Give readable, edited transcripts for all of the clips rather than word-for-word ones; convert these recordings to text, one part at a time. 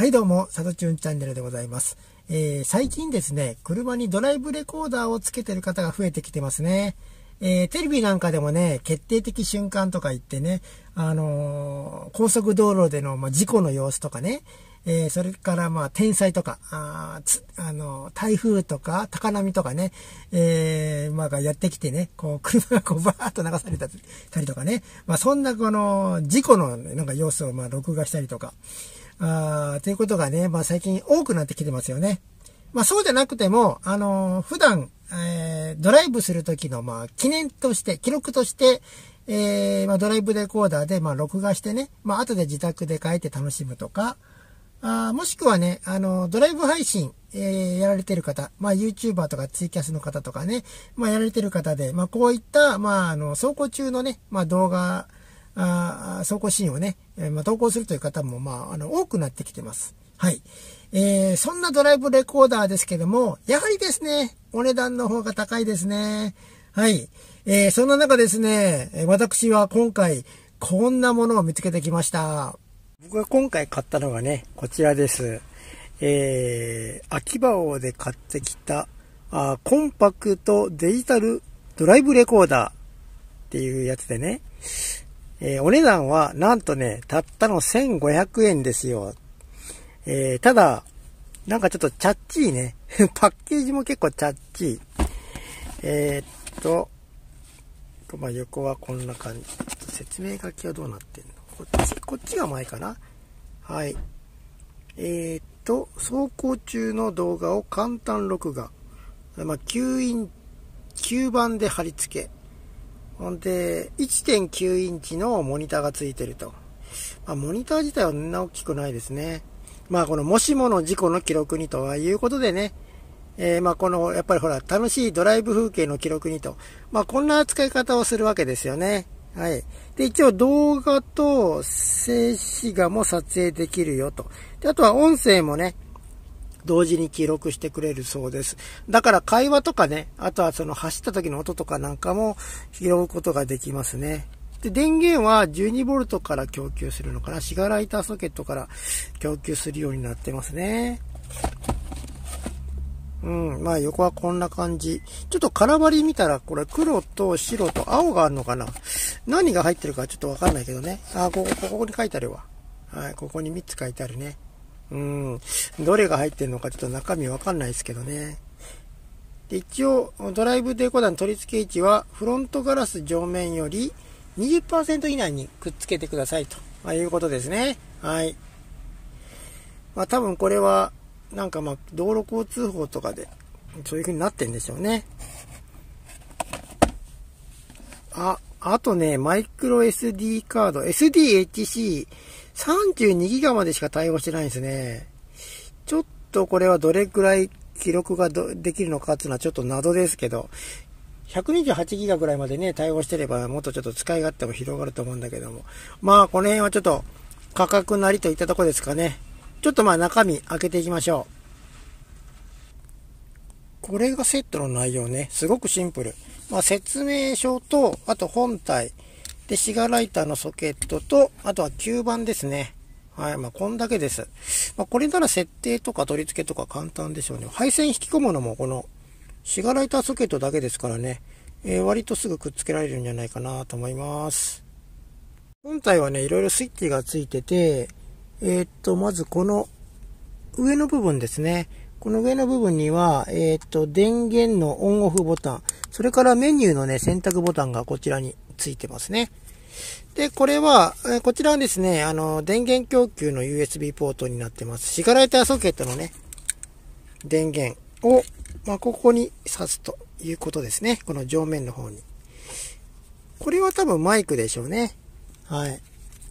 はいどうも、さとちゅんチャンネルでございます。最近ですね、車にドライブレコーダーをつけてる方が増えてきてますね。テレビなんかでもね、決定的瞬間とか言ってね、高速道路での、事故の様子とかね、それから天災とか、台風とか高波とかね、がやってきてね、車がバーッと流されたりとかね、そんな事故のなんか様子を録画したりとか、ということがね、最近多くなってきてますよね。そうじゃなくても、普段、ドライブする時の、記念として、記録として、ドライブレコーダーで、録画してね、後で自宅で書いて楽しむとか、もしくはね、ドライブ配信、やられてる方、YouTuber とかツイキャスの方とかね、やられてる方で、こういった、走行中のね、動画、走行シーンをね、投稿するという方も、多くなってきてます。はい。そんなドライブレコーダーですけども、やはりですね、お値段の方が高いですね。はい。そんな中ですね、私は今回、こんなものを見つけてきました。僕が今回買ったのがね、こちらです。秋葉王で買ってきた、コンパクトデジタルドライブレコーダーっていうやつでね、お値段はなんとね、たったの1500円ですよ。ただ、なんかちょっとチャッチーね。パッケージも結構チャッチー。横はこんな感じ。説明書きはどうなってんの？こっちが前かな？はい。走行中の動画を簡単録画。9番で貼り付け。ほんで、1.9 インチのモニターがついてると。モニター自体はそんな大きくないですね。このもしもの事故の記録にとはいうことでね、やっぱりほら、楽しいドライブ風景の記録にと、こんな扱い方をするわけですよね。はい。で、一応動画と静止画も撮影できるよと。で、あとは音声もね、同時に記録してくれるそうです。だから会話とかね、あとはその走った時の音とかなんかも拾うことができますね。で、電源は 12V から供給するのかな。シガライターソケットから供給するようになってますね。横はこんな感じ。ちょっと空張り見たら、これ黒と白と青があるのかな。何が入ってるかちょっとわかんないけどね。ここに書いてあるわ。はい、ここに3つ書いてあるね。どれが入ってるのかちょっと中身わかんないですけどね。で、一応、ドライブレコーダーの取り付け位置は、フロントガラス上面より 20% 以内にくっつけてくださいと、いうことですね。はい。多分これは、なんか道路交通法とかで、そういう風になってんでしょうね。あとね、マイクロ SD カード、SDHC32GB までしか対応してないんですね。ちょっとこれはどれくらい記録ができるのかっていうのはちょっと謎ですけど、128GB ぐらいまでね、対応してればもっとちょっと使い勝手も広がると思うんだけども。この辺はちょっと価格なりといったところですかね。ちょっと中身開けていきましょう。これがセットの内容ね。すごくシンプル。説明書と、あと本体。で、シガライターのソケットと、あとは吸盤ですね。はい。こんだけです。これなら設定とか取り付けとか簡単でしょうね。配線引き込むのもこのシガライターソケットだけですからね。割とすぐくっつけられるんじゃないかなと思います。本体はね、いろいろスイッチがついてて、まずこの上の部分ですね。この上の部分には、電源のオンオフボタン、それからメニューのね、選択ボタンがこちらについてますね。で、これは、こちらはですね、電源供給の USB ポートになってます。シガライターソケットのね、電源を、ここに挿すということですね。この上面の方に。これは多分マイクでしょうね。はい。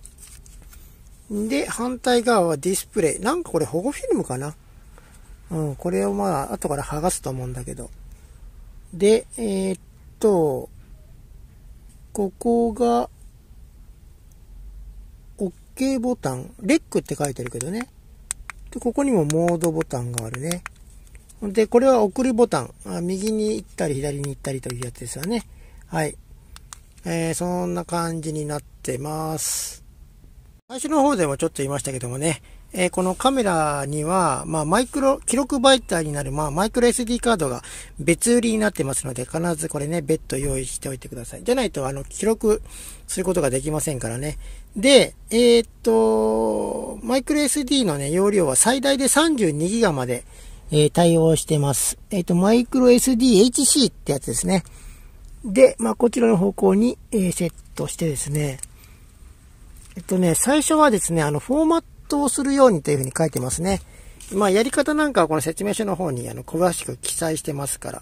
で、反対側はディスプレイ。なんかこれ保護フィルムかな？これを後から剥がすと思うんだけど。で、ここが、OK ボタン。レックって書いてるけどね。で、ここにもモードボタンがあるね。で、これは送りボタン。右に行ったり左に行ったりというやつですよね。はい。そんな感じになってます。最初の方でもちょっと言いましたけどもね、 このカメラには、記録媒体になる、マイクロ SD カードが別売りになってますので、必ずこれね、別途用意しておいてください。じゃないと、記録することができませんからね。で、マイクロ SD のね、容量は最大で 32GB まで、対応してます。マイクロ SDHC ってやつですね。で、こちらの方向に、セットしてですね、最初はですね、フォーマットをするようにというふうに書いてますね。やり方なんかはこの説明書の方に詳しく記載してますから、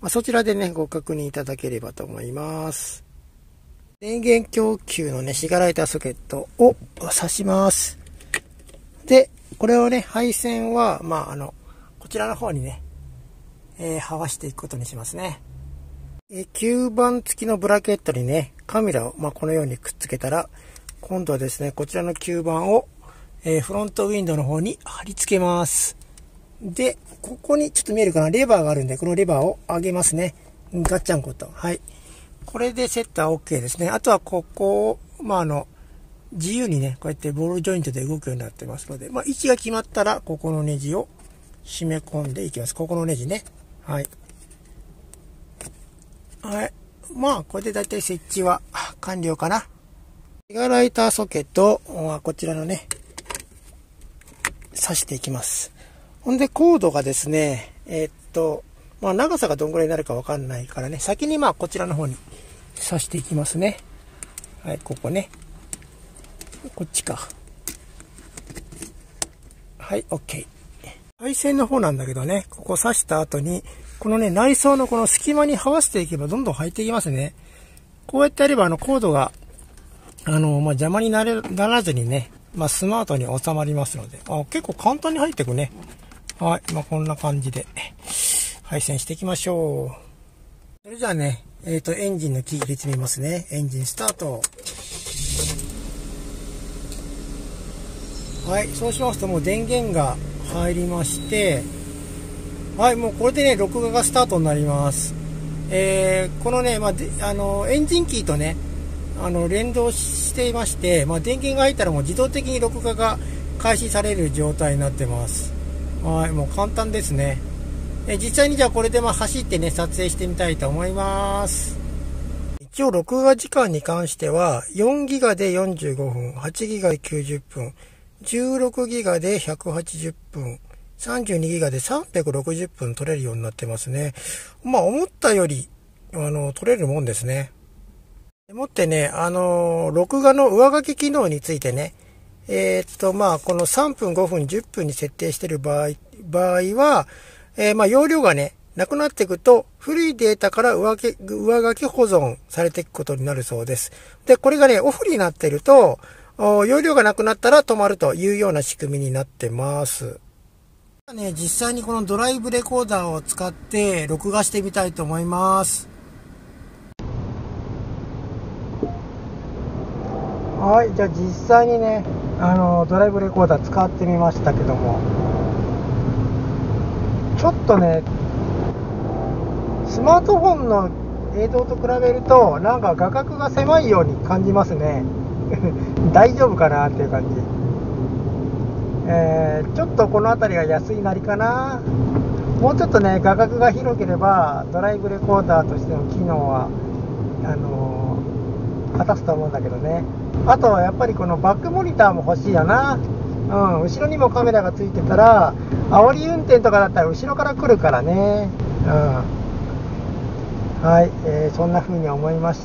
そちらでね、ご確認いただければと思います。電源供給のね、シガライターソケットを挿します。で、これをね、配線は、こちらの方にね、はわしていくことにしますね。吸盤付きのブラケットにね、カメラを、このようにくっつけたら、今度はですね、こちらの吸盤を、フロントウィンドウの方に貼り付けます。で、ここにちょっと見えるかな、レバーがあるんで、このレバーを上げますね。ガッチャンコと。はい。これでセットは OK ですね。あとはここを、自由にね、こうやってボールジョイントで動くようになってますので、位置が決まったら、ここのネジを締め込んでいきます。ここのネジね。はい。はい。これでだいたい設置は完了かな。シガライターソケットをこちらのね、挿していきます。ほんで、コードがですね、長さがどんぐらいになるかわかんないからね、先にこちらの方に挿していきますね。はい、ここね。こっちか。はい、OK。配線の方なんだけどね、ここ挿した後に、このね、内装のこの隙間にはわせていけばどんどん入っていきますね。こうやってやればコードが、邪魔にならずにね、スマートに収まりますので、結構簡単に入っていくね。はい、こんな感じで、配線していきましょう。それじゃあね、エンジンのキー入れてみますね。エンジンスタート。はい、そうしますともう電源が入りまして、はい、もうこれでね、録画がスタートになります。このね、エンジンキーとね、連動していまして、電源が入ったらもう自動的に録画が開始される状態になってます。はい、もう簡単ですね。実際にじゃあこれで走ってね、撮影してみたいと思います。一応録画時間に関しては、4ギガで45分、8ギガで90分、16ギガで180分、32ギガで360分撮れるようになってますね。思ったより、撮れるもんですね。でもってね、録画の上書き機能についてね、この3分、5分、10分に設定している場合は、容量がね、なくなっていくと、古いデータから上書き保存されていくことになるそうです。で、これがね、オフになっていると、容量がなくなったら止まるというような仕組みになってます。実際にこのドライブレコーダーを使って録画してみたいと思います。はい、じゃあ実際にね、ドライブレコーダー使ってみましたけども、ちょっとね、スマートフォンの映像と比べると、なんか画角が狭いように感じますね。大丈夫かなっていう感じ。ちょっとこの辺りが安いなりかな。もうちょっとね、画角が広ければ、ドライブレコーダーとしての機能は、果たすと思うんだけどね。あとはやっぱりこのバックモニターも欲しいよな。後ろにもカメラがついてたら、煽り運転とかだったら後ろから来るからね。はい、そんな風に思いました。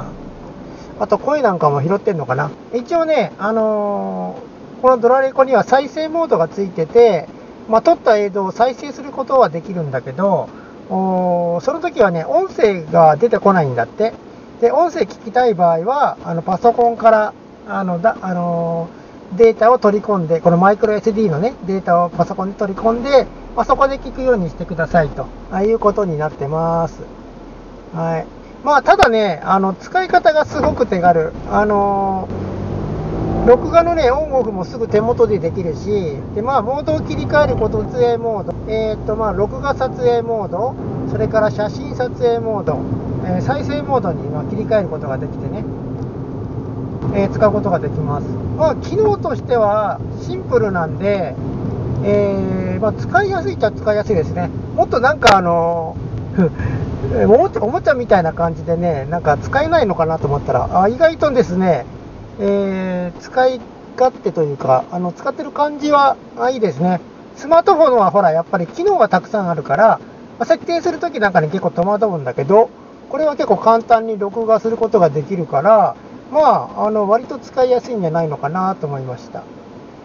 あと声なんかも拾ってんのかな。一応ね、このドラレコには再生モードがついてて、撮った映像を再生することはできるんだけど、その時はね、音声が出てこないんだって。で、音声聞きたい場合は、パソコンから、データを取り込んで、このマイクロ SD のね、データをパソコンに取り込んで、そこで聞くようにしてくださいと、いうことになってます。はい。ただね、使い方がすごく手軽。録画のね、オンオフもすぐ手元でできるし、で、モードを切り替えること、撮影モード、録画撮影モード、それから写真撮影モード、再生モードに切り替えることができてね。 使うことができます。まあ、機能としてはシンプルなんで、まあ、使いやすいっちゃ使いやすいですね。もっとなんかおもちゃみたいな感じでね、なんか使えないのかなと思ったら、意外とですね、使い勝手というか、使ってる感じはいいですね。スマートフォンはほら、やっぱり機能がたくさんあるから、設定するときなんかに結構戸惑うんだけど、これは結構簡単に録画することができるから、まあ、割と使いやすいんじゃないのかなと思いました。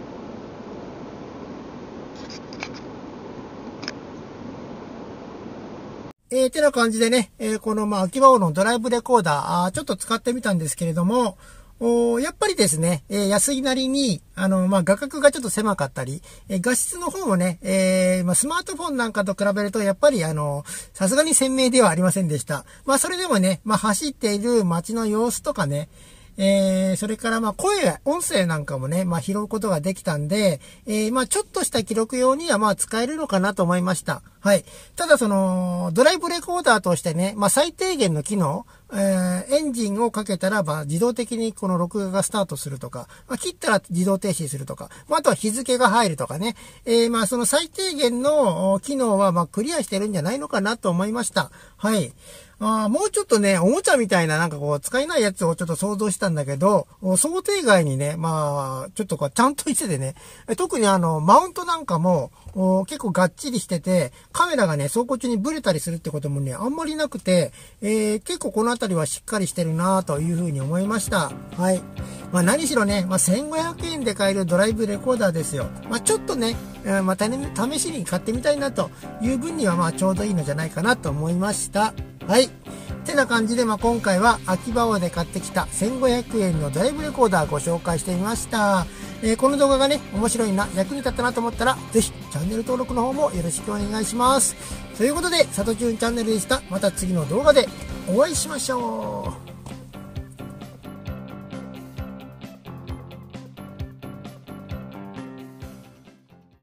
てな感じでね、この秋葉原のドライブレコーダー、ちょっと使ってみたんですけれども、やっぱりですね、安いなりに、画角がちょっと狭かったり、画質の方もね、スマートフォンなんかと比べると、やっぱりさすがに鮮明ではありませんでした。それでもね、走っている街の様子とかね、それから音声なんかもね、拾うことができたんで、ちょっとした記録用には使えるのかなと思いました。はい。ただドライブレコーダーとしてね、最低限の機能、エンジンをかけたら自動的にこの録画がスタートするとか、切ったら自動停止するとか、あとは日付が入るとかね、その最低限の機能はクリアしてるんじゃないのかなと思いました。はい。もうちょっとね、おもちゃみたいななんか使えないやつをちょっと想像したんだけど、想定外にね、ちょっとちゃんとしててね、特にマウントなんかも、結構がっちりしてて、カメラがね、走行中にブレたりするってこともね、あんまりなくて、結構このあたりはしっかりしてるなというふうに思いました。はい。何しろね、1500円で買えるドライブレコーダーですよ。ちょっとね、試しに買ってみたいなという分にはちょうどいいのじゃないかなと思いました。はい。てな感じで、今回は秋葉原で買ってきた1500円のドライブレコーダーご紹介してみました。この動画がね、面白いな、役に立ったなと思ったら、ぜひチャンネル登録の方もよろしくお願いします。ということで、さとちゅんチャンネルでした。また次の動画でお会いしましょう。